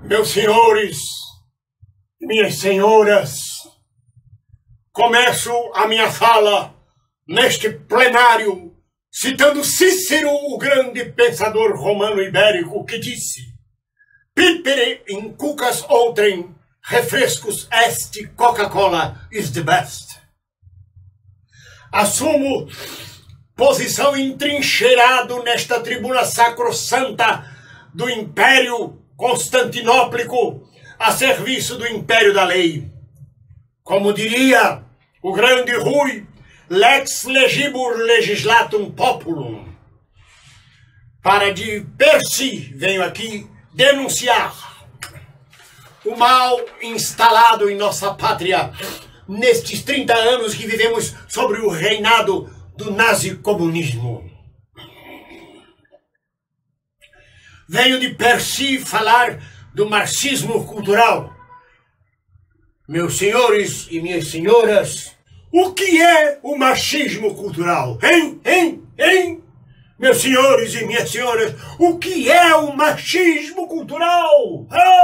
Meus senhores e minhas senhoras, começo a minha fala neste plenário citando Cícero, o grande pensador romano-ibérico, que disse: Pipere in cucas outrem, refrescos est Coca-Cola is the best. Assumo posição entrincheirado nesta tribuna sacrossanta do Império Constantinóplico a serviço do Império da Lei. Como diria o grande Rui, lex legibur legislatum populum. Para de per si, venho aqui denunciar o mal instalado em nossa pátria nestes 30 anos que vivemos sobre o reinado do nazi-comunismo. Venho de per si falar do marxismo cultural. Meus senhores e minhas senhoras, o que é o marxismo cultural? Hein? Meus senhores e minhas senhoras, o que é o marxismo cultural?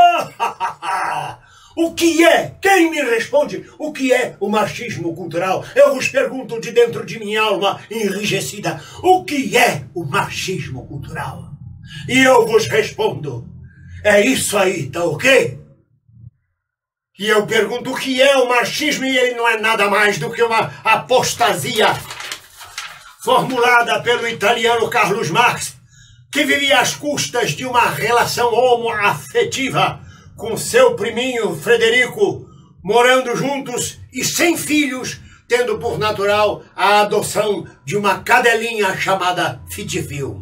O que é? Quem me responde o que é o marxismo cultural? Eu vos pergunto de dentro de minha alma enrijecida, o que é o marxismo cultural? E eu vos respondo, é isso aí, tá ok? E eu pergunto o que é o marxismo e ele não é nada mais do que uma apostasia formulada pelo italiano Carlos Marx, que vivia às custas de uma relação homoafetiva com seu priminho Frederico, morando juntos e sem filhos, tendo por natural a adoção de uma cadelinha chamada Fitifil.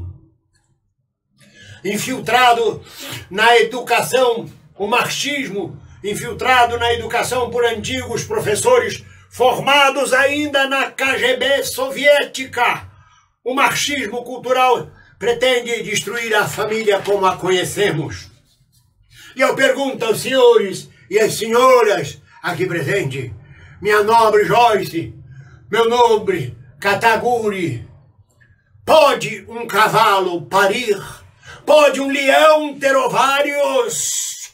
Infiltrado na educação, o marxismo, infiltrado na educação por antigos professores formados ainda na KGB soviética, o marxismo cultural pretende destruir a família como a conhecemos. E eu pergunto aos senhores e às senhoras aqui presentes, minha nobre Joyce, meu nobre Kataguri, pode um cavalo parir? Pode um leão ter ovários?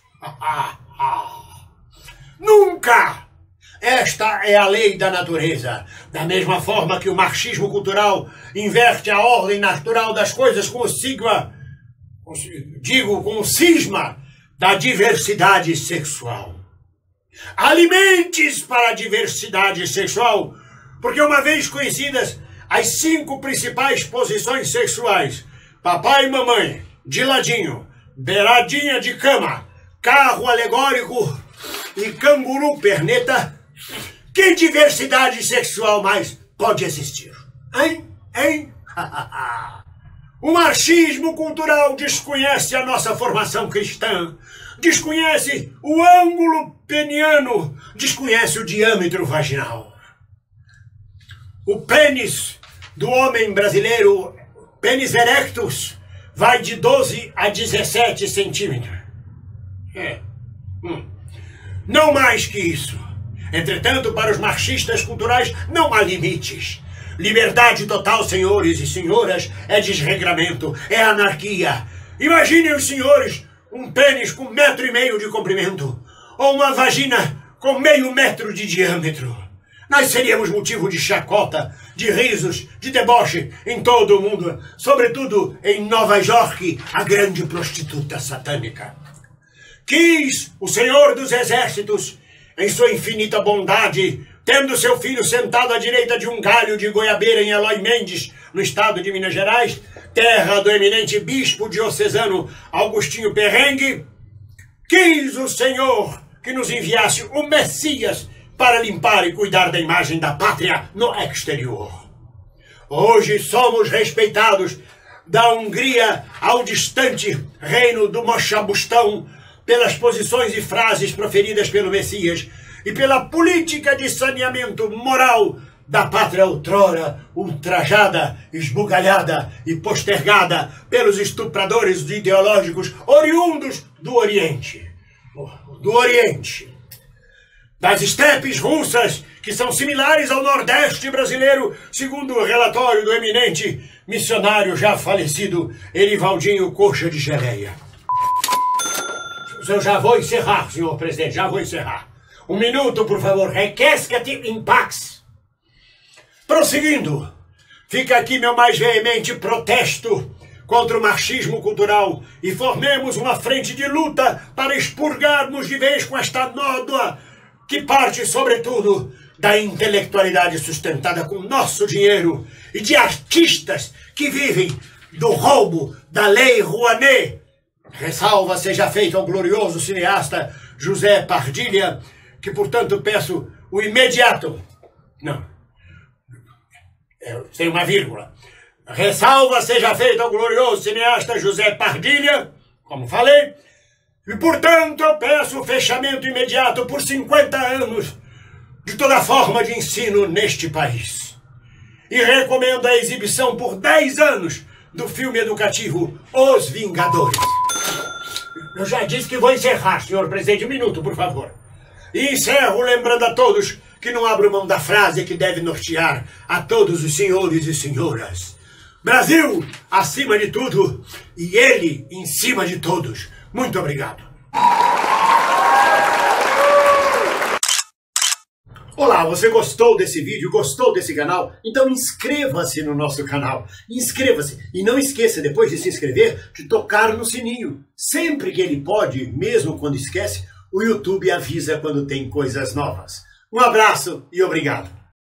Nunca! Esta é a lei da natureza. Da mesma forma que o marxismo cultural inverte a ordem natural das coisas com o sigma, com o cisma da diversidade sexual. Alimente-se para a diversidade sexual, porque uma vez conhecidas as 5 principais posições sexuais, papai e mamãe, de ladinho, beiradinha de cama, carro alegórico e canguru perneta, que diversidade sexual mais pode existir? Hein? O marxismo cultural desconhece a nossa formação cristã, desconhece o ângulo peniano, desconhece o diâmetro vaginal. O pênis do homem brasileiro, pênis erectus, vai de 12 a 17 centímetros. Não mais que isso. Entretanto, para os marxistas culturais não há limites. Liberdade total, senhores e senhoras, é desregramento, é anarquia. Imaginem os senhores um pênis com 1,5 metro de comprimento, ou uma vagina com meio metro de diâmetro. Nós seríamos motivo de chacota, de risos, de deboche em todo o mundo, sobretudo em Nova York, a grande prostituta satânica. Quis o Senhor dos Exércitos, em sua infinita bondade, tendo seu filho sentado à direita de um galho de goiabeira em Eloy Mendes, no estado de Minas Gerais, terra do eminente bispo diocesano Agostinho Perrengue, quis o Senhor que nos enviasse o Messias para limpar e cuidar da imagem da pátria no exterior. Hoje somos respeitados da Hungria ao distante reino do Mochabustão pelas posições e frases proferidas pelo Messias e pela política de saneamento moral da pátria outrora ultrajada, esbugalhada e postergada pelos estupradores ideológicos oriundos do Oriente. Das estepes russas, que são similares ao Nordeste brasileiro, segundo o relatório do eminente missionário já falecido Erivaldinho Coxa de Geleia. Eu já vou encerrar, senhor presidente, já vou encerrar. Um minuto, por favor, requiescat in pax. Prosseguindo, fica aqui meu mais veemente protesto contra o marxismo cultural e formemos uma frente de luta para expurgarmos de vez com esta nódoa que parte, sobretudo, da intelectualidade sustentada com nosso dinheiro e de artistas que vivem do roubo da Lei Rouanet. Ressalva seja feita ao glorioso cineasta José Pardilha, que, portanto, peço o imediato... Não, tem uma vírgula. Ressalva seja feita ao glorioso cineasta José Pardilha, como falei, e, portanto, eu peço o fechamento imediato por 50 anos de toda forma de ensino neste país. E recomendo a exibição por 10 anos do filme educativo Os Vingadores. Eu já disse que vou encerrar, senhor presidente. Um minuto, por favor. E encerro lembrando a todos que não abro mão da frase que deve nortear a todos os senhores e senhoras. Brasil, acima de tudo, e ele em cima de todos. Muito obrigado. Olá, você gostou desse vídeo? Gostou desse canal? Então inscreva-se no nosso canal. Inscreva-se e não esqueça, depois de se inscrever, de tocar no sininho. Sempre que ele pode, mesmo quando esquece, o YouTube avisa quando tem coisas novas. Um abraço e obrigado.